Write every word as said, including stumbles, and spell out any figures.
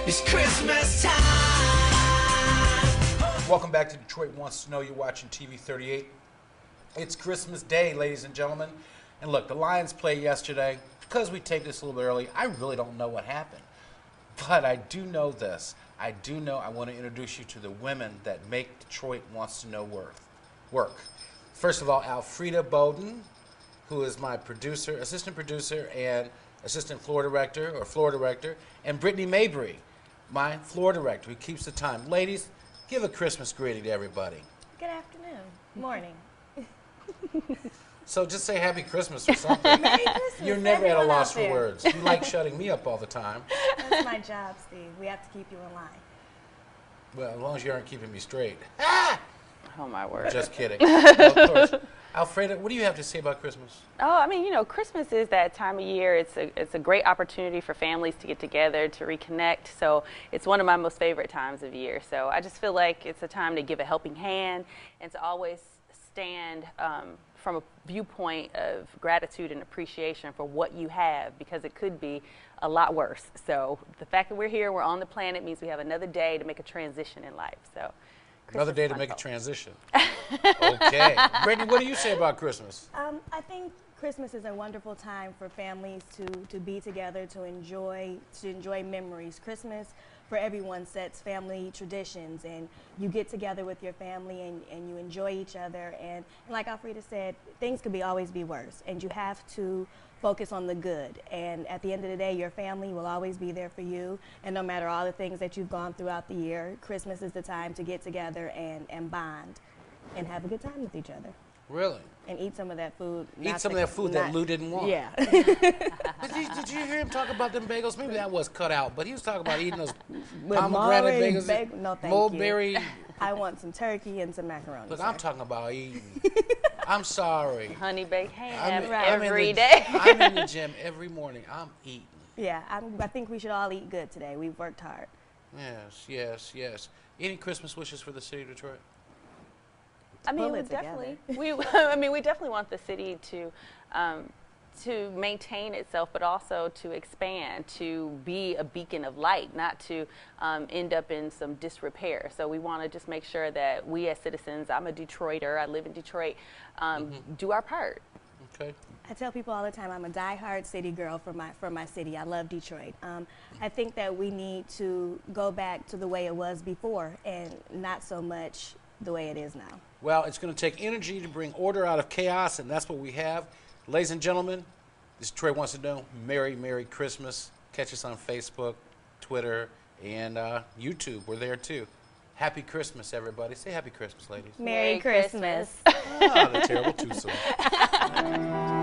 It's Christmas time. Welcome back to Detroit Wants to Know. You're watching T V thirty-eight. It's Christmas Day, ladies and gentlemen. And look, the Lions played yesterday. Because we take this a little bit early, I really don't know what happened. But I do know this. I do know I want to introduce you to the women that make Detroit Wants to Know worth, work. First of all, Alfreda Bowden, who is my producer, assistant producer, and assistant floor director, or floor director, and Brittany Mabry, my floor director, who keeps the time. Ladies, give a Christmas greeting to everybody. Good afternoon. Morning. So just say Happy Christmas or something. Merry Christmas. You're never at a everyone loss out for there. words. You like shutting me up all the time. That's my job, Steve. We have to keep you in line. Well, as long as you aren't keeping me straight. Ah! Oh, my word. Just kidding. No, of course. Alfreda, what do you have to say about Christmas? Oh, I mean, you know, Christmas is that time of year. It's a, it's a great opportunity for families to get together, to reconnect. So it's one of my most favorite times of year. So I just feel like it's a time to give a helping hand and to always stand um, from a viewpoint of gratitude and appreciation for what you have, because it could be a lot worse. So the fact that we're here, we're on the planet, means we have another day to make a transition in life. So Another Christmas day is to my make a goal. transition. Okay. Brittany, what do you say about Christmas? Um, I think Christmas is a wonderful time for families to, to be together, to enjoy to enjoy memories. Christmas for everyone sets family traditions, and you get together with your family and, and you enjoy each other. And, and like Alfreda said, things could be always be worse, and you have to focus on the good. And at the end of the day, your family will always be there for you. And no matter all the things that you've gone throughout the year, Christmas is the time to get together and, and bond and have a good time with each other. Really? And eat some of that food. Eat not some the- of that food that not- Lou didn't want. Yeah. But did, did you hear him talk about them bagels? Maybe that was cut out, but he was talking about eating those With pomegranate mulberry bagels. bag- no, thank mulberry. you. I want some turkey and some macaroni. Look, sir. I'm talking about eating. I'm sorry. Honey baked ham I'm, Right. I'm in every the- day. I'm in the gym every morning. I'm eating. Yeah, I'm, I think we should all eat good today. We've worked hard. Yes, yes, yes. Any Christmas wishes for the city of Detroit? I mean, pull we it together. definitely, we, I mean, we definitely want the city to, um, to maintain itself, but also to expand, to be a beacon of light, not to um, end up in some disrepair. So we want to just make sure that we as citizens, I'm a Detroiter, I live in Detroit, um, Mm-hmm. do our part. Okay. I tell people all the time I'm a diehard city girl for my for my city. I love Detroit. Um, I think that we need to go back to the way it was before and not so much the way it is now. Well, it's going to take energy to bring order out of chaos, and that's what we have. Ladies and gentlemen, this Detroit Wants to Know. Merry, Merry Christmas. Catch us on Facebook, Twitter, and uh, YouTube. We're there, too. Happy Christmas, everybody. Say Happy Christmas, ladies. Merry, Merry Christmas. Christmas. Ah, the terrible twosome.